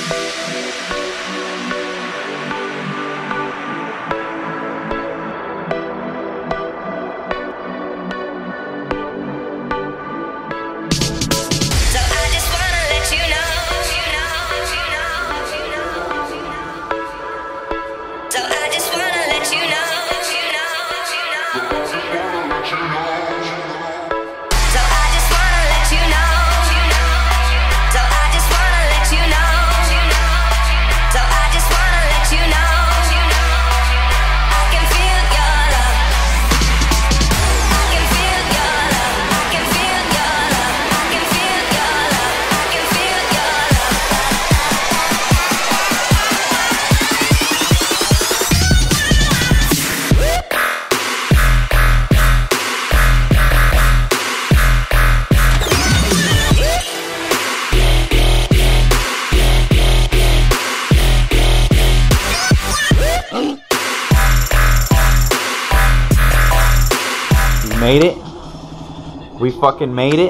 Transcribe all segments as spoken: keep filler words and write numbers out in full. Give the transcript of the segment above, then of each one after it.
Made it. We fucking made it.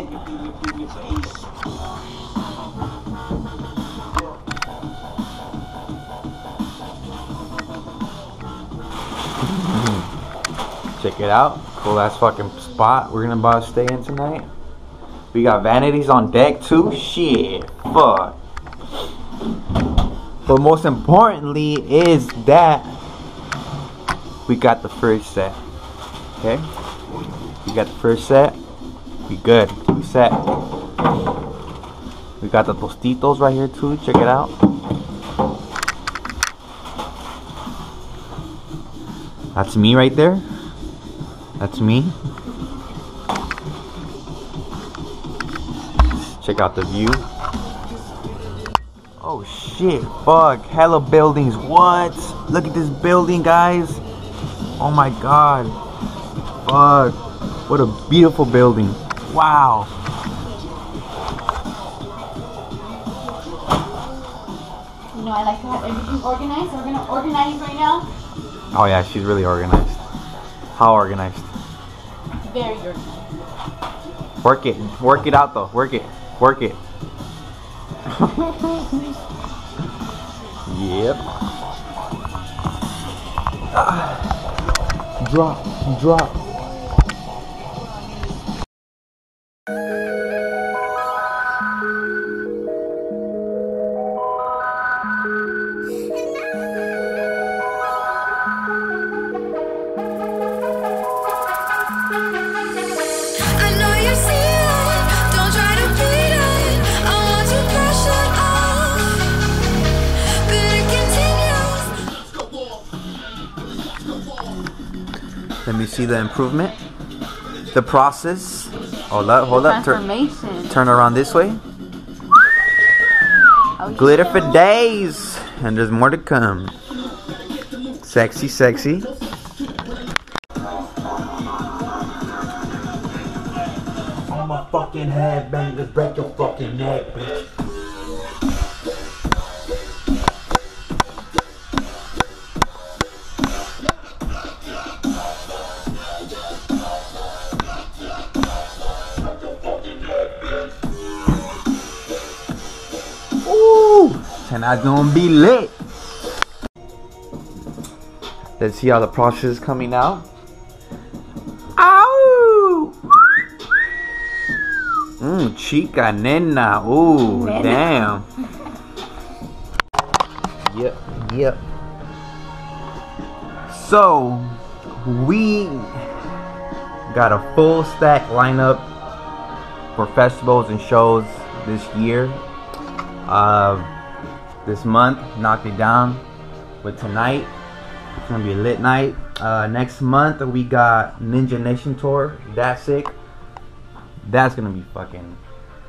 Check it out. Cool ass fucking spot. We're gonna about to stay in tonight. We got vanities on deck too. Shit. Fuck. But most importantly is that we got the first set. Okay? We got the first set. We good. We set. We got the tostitos right here too. Check it out. That's me right there. That's me. Check out the view. Oh shit. Fuck. Hella buildings. What? Look at this building, guys. Oh my god. Fuck. What a beautiful building. Wow. You know, I like to have everything organized. So we're going to organize right now. Oh yeah, she's really organized. How organized? Very organized. Work it. Work it out though. Work it. Work it. Yep. Ah. Drop. Drop. Let me see the improvement. The process. Hold up, hold up. Turn, turn around this way. Oh, glitter for days. And there's more to come. Sexy, sexy. On my fucking head, bang, just break your fucking neck, bitch. Tonight's gonna be lit. Let's see how the process is coming out. Ow! Mmm, chica nena. Ooh, nena. Damn. Yep, yep. So, we got a full stack lineup for festivals and shows this year. Uh, This month, knocked it down with tonight. It's gonna be a lit night. Uh, next month we got Ninja Nation tour. That's sick. That's gonna be fucking,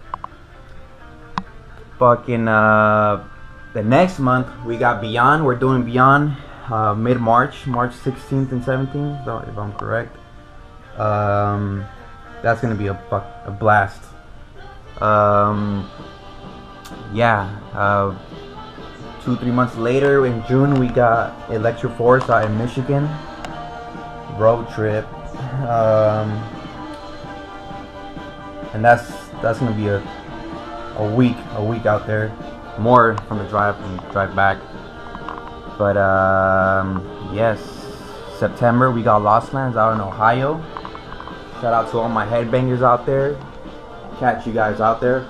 fucking. Uh, the next month we got Beyond. We're doing Beyond uh, mid March, March sixteenth and seventeenth, if I'm correct. Um, that's gonna be a fuck a blast. Um, yeah. Uh, Two, three months later, in June, we got Electric Force out in Michigan. Road trip. Um, and that's that's gonna be a a week, a week out there. more from the drive and drive back. But um, yes, September we got Lost Lands out in Ohio. Shout out to all my headbangers out there. Catch you guys out there.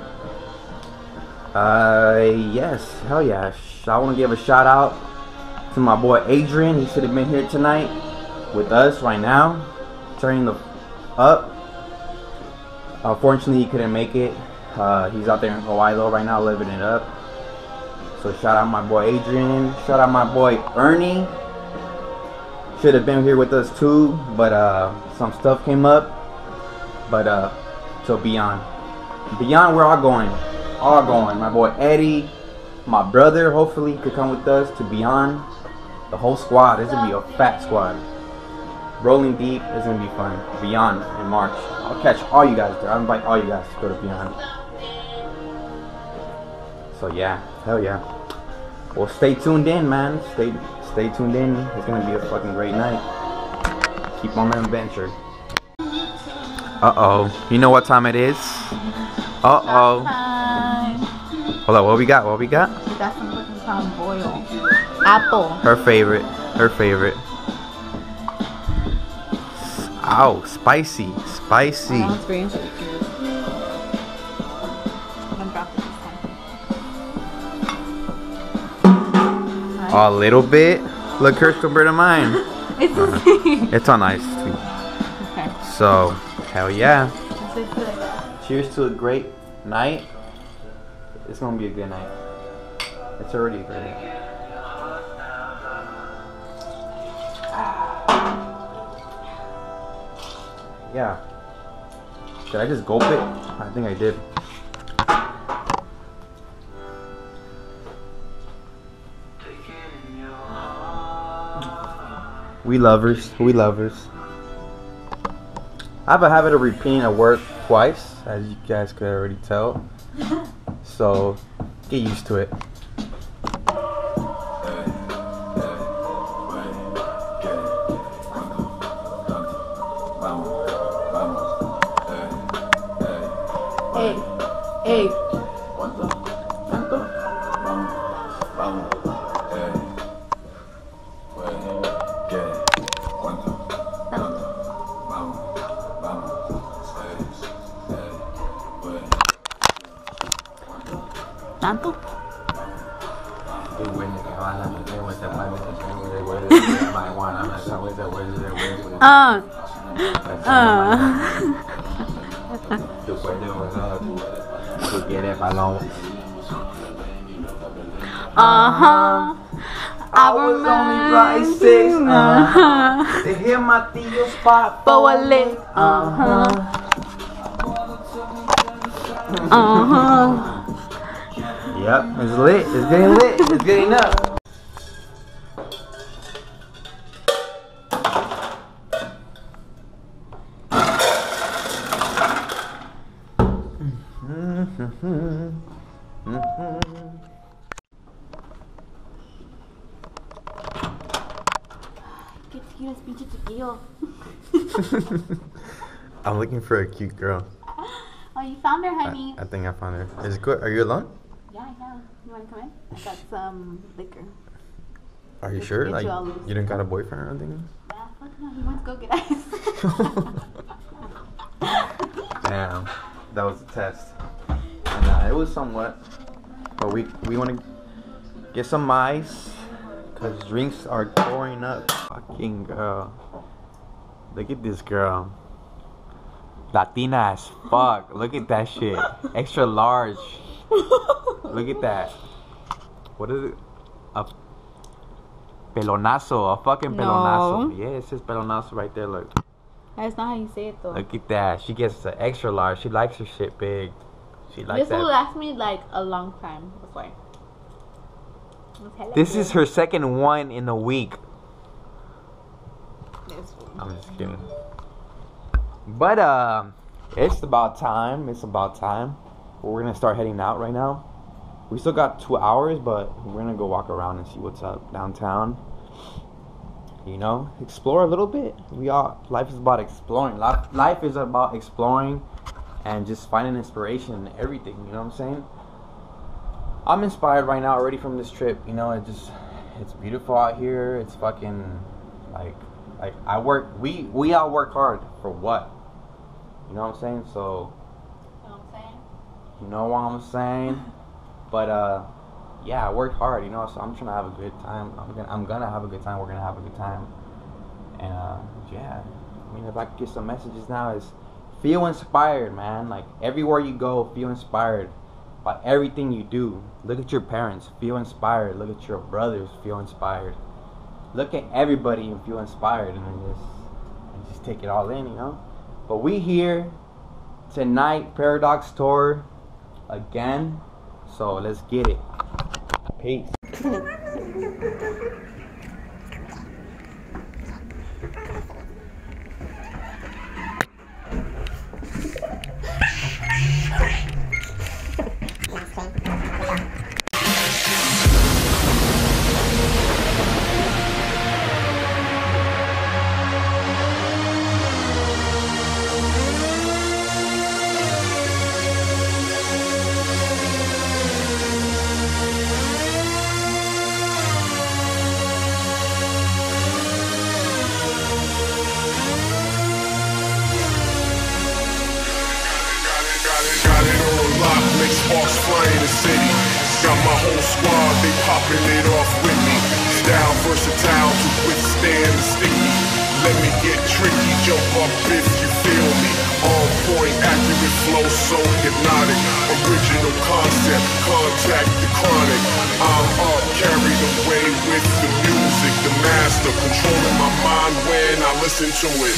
Uh, yes, hell yeah. I want to give a shout out to my boy Adrian. He should have been here tonight with us right now, turning the up. Unfortunately, he couldn't make it. Uh, he's out there in Hawaii though right now, living it up. So shout out my boy Adrian. Shout out my boy Ernie. Should have been here with us too, but uh, some stuff came up. But uh, so beyond, beyond, we're all going, all going. My boy Eddie, my brother, hopefully he could come with us to Beyond. The whole squad. This is gonna be a fat squad. Rolling deep is gonna be fun. Beyond in March. I'll catch all you guys there. I'll invite all you guys to go to Beyond. So yeah, hell yeah. Well, stay tuned in, man. Stay, stay tuned in. It's gonna be a fucking great night. Keep on the adventure. Uh oh. You know what time it is? Uh oh. Hold on. What we got? What we got? We got some fucking crown boil. Apple. Her favorite. Her favorite. Ow, spicy, spicy. Oh, it's green. I'm gonna drop it this time. A little bit. Look, Crystal bird of mine. It's the uh, same. It's all nice too. Okay. So, hell yeah. Let's do it. Cheers to a great night. It's gonna be a good night. It's already a great night. Yeah. Did I just gulp it? I think I did. We lovers. We lovers. I have a habit of repeating a word twice, as you guys could already tell. So, get used to it. Hey, hey. ¿Tanto? Ah. Ah. Uh-huh. I was only right six. Uh-huh. To hear my tío spot For a lick. Uh-huh. Uh-huh. Yep, it's lit. It's getting lit. It's getting up. Qué chiquito es pinche chiquillo. I'm looking for a cute girl. Oh, you found her, honey. I, I think I found her. Is it good? Are you alone? Yeah, I know. You want to come in? I got some liquor. Are you Get- sure? get Like, you all loose. you didn't got a boyfriend or anything? Yeah, fuck no. He wants to go get ice. Damn, that was a test. And uh, it was somewhat, but we we want to get some ice because drinks are pouring up. Fucking girl, look at this girl, Latina as fuck. Look at that shit, extra large. Look at that. What is it? A pelonazo, a fucking No. pelonazo. Yeah, it says pelonazo right there. Look. That's not how you say it, though. Look at that. She gets an extra large. She likes her shit big. She likes This will that. last me like a long time before. This is her second one in a week. This one. I'm just kidding. But uh, it's about time. It's about time. We're gonna start heading out right now. We still got two hours, but we're gonna go walk around and see what's up downtown. You know, explore a little bit. We all life is about exploring. Life, life is about exploring and just finding inspiration in everything. You know what I'm saying? I'm inspired right now already from this trip. You know, it just it's beautiful out here. It's fucking like like I work. We we all work hard for what? You know what I'm saying? So. You know what I'm saying? You know what I'm saying? But uh, yeah, I worked hard. You know, so I'm trying to have a good time. I'm gonna I'm gonna have a good time. We're gonna have a good time. And uh, yeah, I mean, if I could get some messages now, is feel inspired, man. Like everywhere you go, feel inspired by everything you do. Look at your parents, feel inspired. Look at your brothers, feel inspired. Look at everybody and feel inspired, and then just and just take it all in, you know. But we here tonight, Paradox Tour again. So let's get it. Peace. Sparks flying in the city. Got my whole squad, they popping it off with me. Style versatile to withstand the sticky. Let me get tricky, jump up if you feel me. On point, accurate flow, so hypnotic. Original concept, contact the chronic. I'm up, carried away with the music. The master, controlling my mind when I listen to it.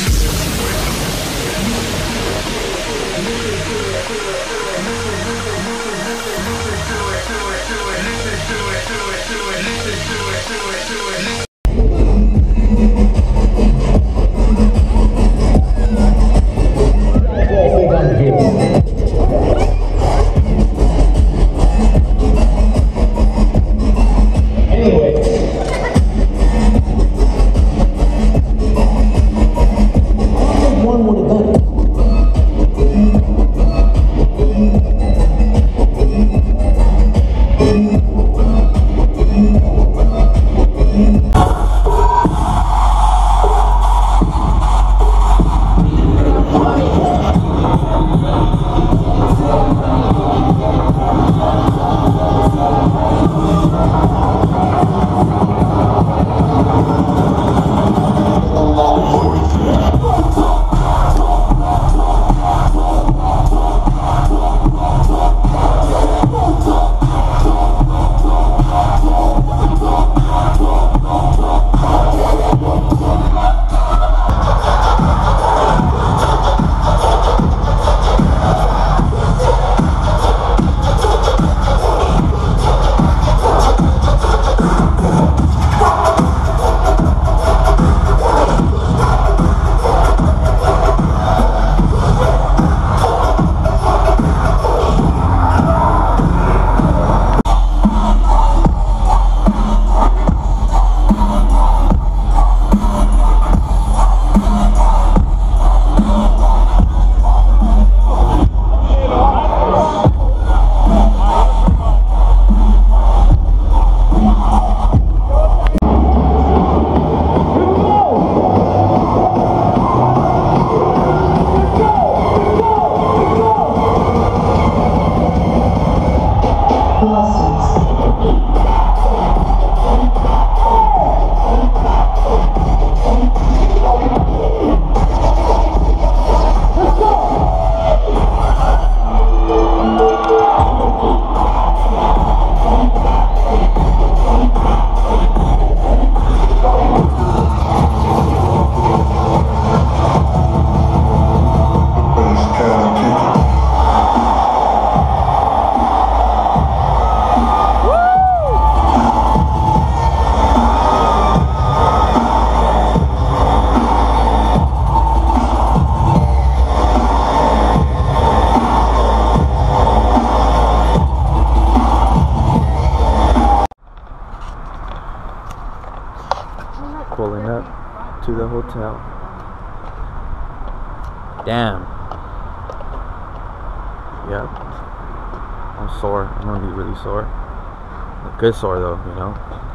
Pulling up to the hotel. Damn. Yep. I'm sore. I'm gonna be really sore. Good sore though, you know.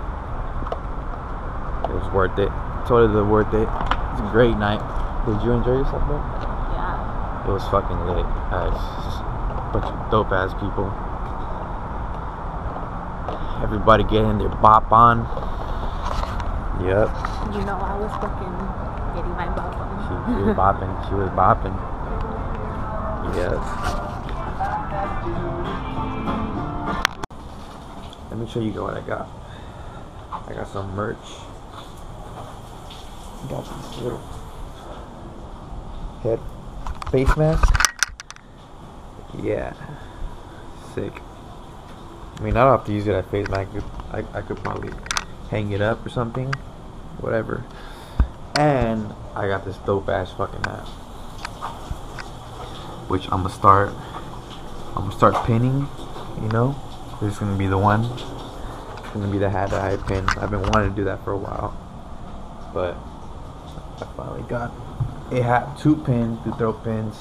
It was worth it. Totally worth it. It's a great night. Did you enjoy yourself, bro? Yeah. It was fucking lit. Uh, just a bunch of dope ass people. Everybody getting their bop on. Yep. You know I was fucking getting my bop on. She, she was bopping. She was bopping. Yes. Let me show you what I got. I got some merch. I got this little head face mask. Yeah. Sick. I mean, I don't have to use it as face mask. I, I could probably hang it up or something. Whatever. And I got this dope ass fucking hat, which I'm gonna start I'm gonna start pinning, you know. This is gonna be the one. It's gonna be the hat that I pin. I've been wanting to do that for a while, but I finally got a hat to pin, to throw pins.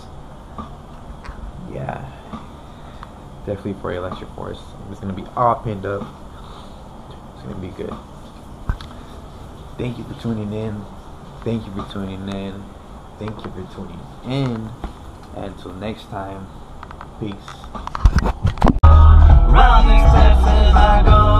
Yeah, definitely for Electric Force. It's gonna be all pinned up. It's gonna be good. Thank you for tuning in. Thank you for tuning in. Thank you for tuning in. And until next time, peace. Round these steps as I go.